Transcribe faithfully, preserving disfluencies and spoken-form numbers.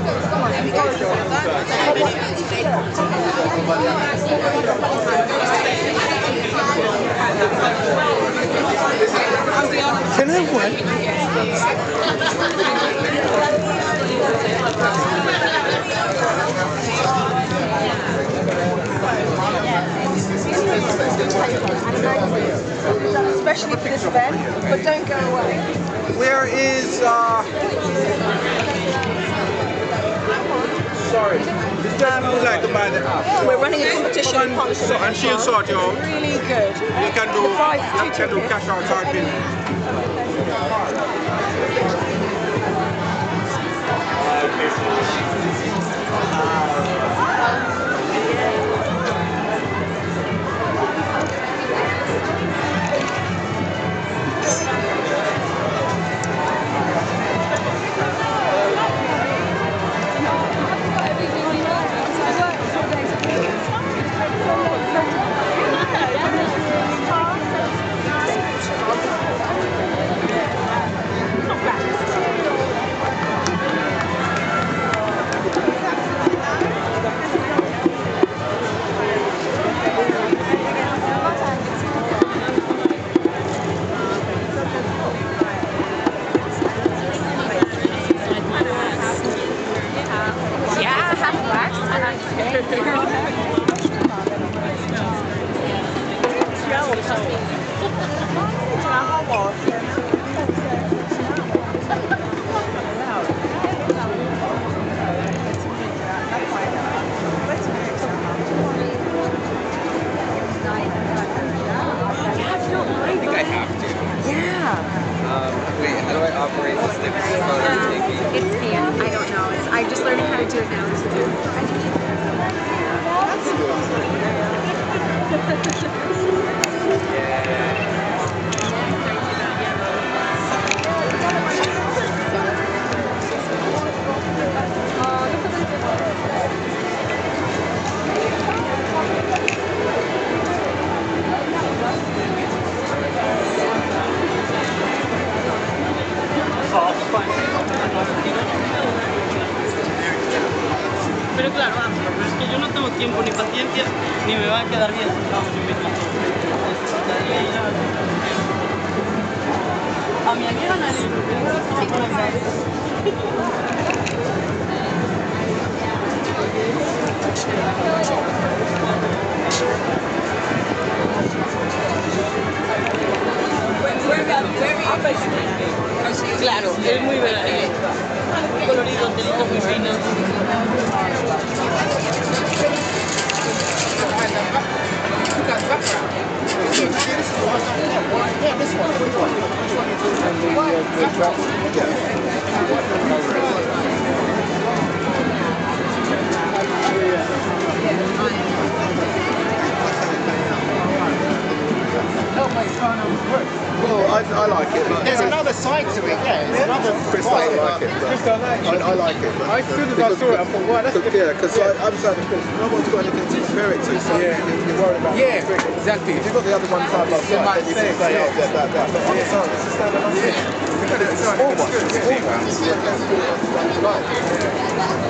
Can I have one? Especially for this event, but don't go away. Where is, uh... Sorry. This gentleman would like to buy the app. We're running a competition in partnership with And she'll sort you out. Really good. You can do, The prize is you can do cash out card pin. Pero claro, pero es que yo no tengo tiempo ni paciencia, ni me va a quedar bien. Vamos, yo me quito. Necesitaría ir a... A mi amiga Nali, claro, es muy veraniego. Muy colorido, telita muy fina. Well, I, I like it. But there's another side to it, yeah. There's another Chris doesn't like it. But Chris don't like it. I, I like it. But As soon as I saw it, I thought, wow, that's different. Yeah, because yeah. I'm saying Chris, no one's got anything to compare it to, so yeah. you're worried about yeah, it. exactly. If you've got the other one side by side, then you can say, oh, yeah, that, that. But on its own, it's a standalone thing. It's all one. It's all one. Yeah, that's what you like.